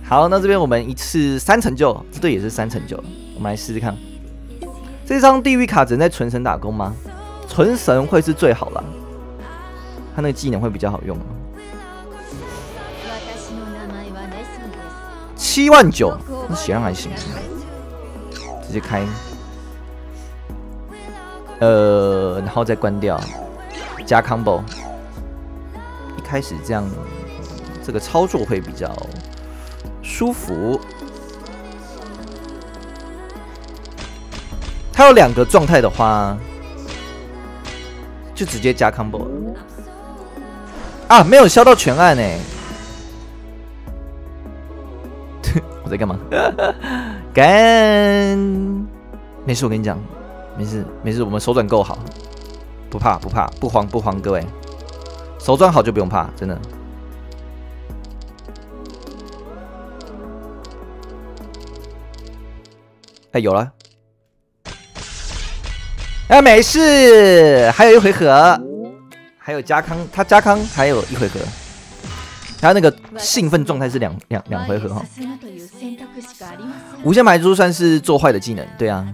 好，那这边我们一次3成就，这队也是3成就，我们来试试看。这张地狱卡只能在纯神打工吗？纯神会是最好啦，他那个技能会比较好用。79000，那血量还行，直接开。然后再关掉，加 combo。一开始这样，这个操作会比较舒服。它有2个状态的话，就直接加 combo 了。啊，没有消到全按欸。我在干嘛？干，没事，我跟你讲。没事没事，我们手转够好，不怕不怕，不慌不慌，各位，手转好就不用怕，真的。哎，有了，哎，没事，还有1回合，还有加康，他加康还有1回合，还有那个兴奋状态是两回合哈。无限排珠算是做坏的技能，对啊。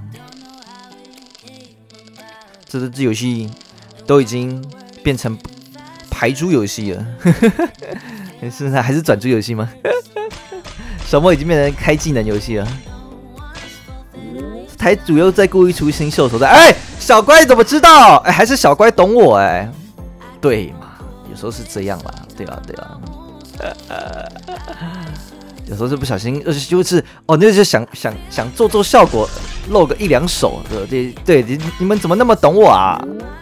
这游戏都已经变成排珠游戏了，现在还是转珠游戏吗？手模已经变成开技能游戏了。台主又在故意出新秀手段，哎，小乖怎么知道？哎，还是小乖懂我哎，对嘛，有时候是这样啦，对啦对啦。有时候是不小心，就是哦，那就想做效果，露个1、2手，对，你们怎么那么懂我啊？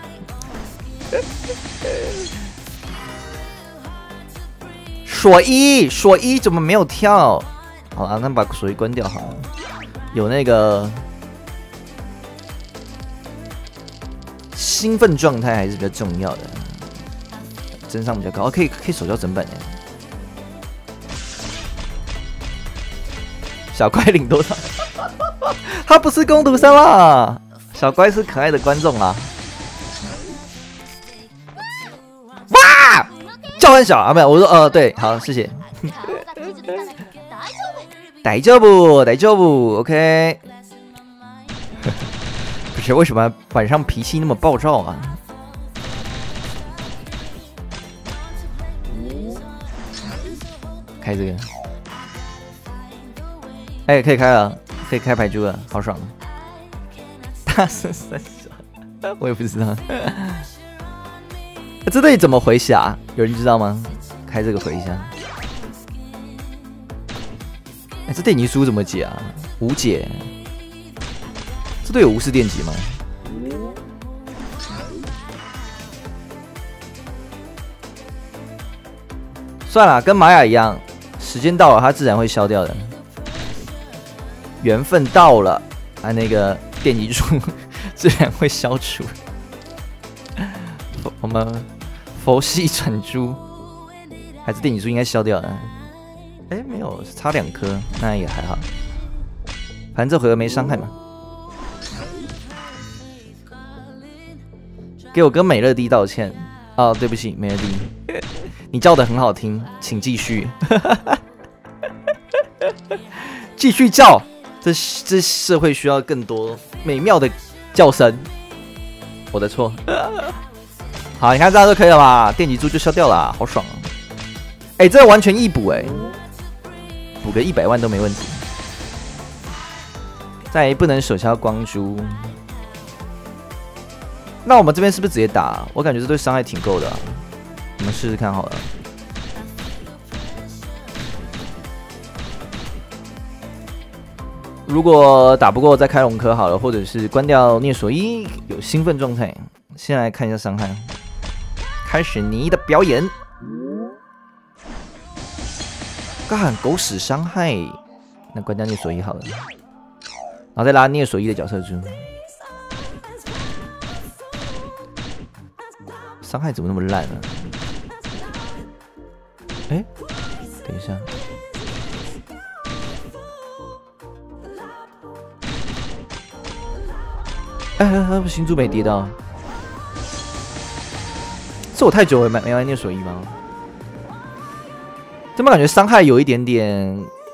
索一怎么没有跳？好了，那把索一关掉好了。有那个兴奋状态还是比较重要的，真上比较高，可以手交整本哎。小乖领多少？他不是工读生啦，小乖是可爱的观众啦。哇，叫很小啊，没有，我说对，好，谢谢。大丈夫 ，OK。不是为什么晚上脾气那么暴躁啊？开这个。哎，可以开了，可以开排珠了，好爽！大声3小，我也不知道。这队怎么回血？有人知道吗？开这个回一下。哎，这队你输怎么解啊？无解。这队有无视电击吗？算了，跟玛雅一样，时间到了，它自然会消掉的。缘分到了，那个电击术自然会消除。我们佛系转珠，还是电击术应该消掉了。哎，没有，差2颗，那也还好。反正这回合没伤害嘛。给我跟美乐蒂道歉。哦，对不起，美乐蒂，你叫的很好听，请继续。继续叫。这社会需要更多美妙的叫声，我的错。好，你看这样就可以了吧？电击珠就消掉了，好爽啊！哎，这完全易补哎，补个100万都没问题。再不能手消光珠，那我们这边是不是直接打？我感觉这对伤害挺够的啊，我们试试看好了。如果打不过再开龙科好了，或者是关掉涅索伊有兴奋状态。先来看一下伤害，开始你的表演。干狗屎伤害，那关掉涅索伊好了，然后再拉涅索伊的角色珠。伤害怎么那么烂呢？哎，等一下。哎，星珠没跌到，是我太久没玩涅索伊吗？这么感觉伤害有一点点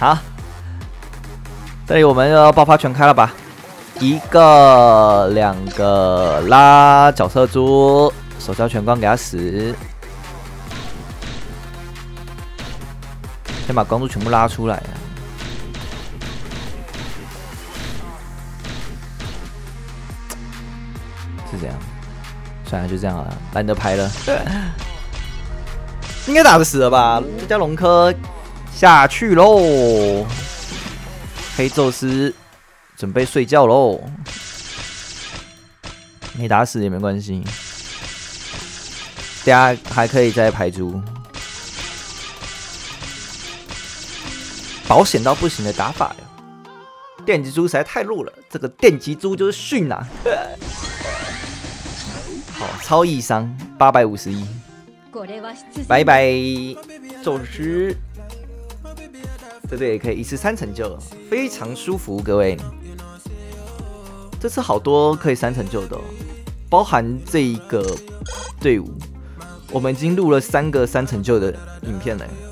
好，这里我们要爆发全开了吧？1个、2个，拉角色猪，手交全光给他死。先把光柱全部拉出来。是这样，算了，就这样了，懒得排了。应该打得死了吧？这家龙科下去喽。黑宙斯准备睡觉喽。没打死也没关系，大家还可以再排猪。保险到不行的打法呀！电击猪实在太弱了，这个电击猪就是逊啊！好，超易伤851，拜拜，宙斯。这队也可以一次3成就，非常舒服，各位。这次好多可以3成就的、哦，包含这一个队伍，我们已经录了3个3成就的影片了。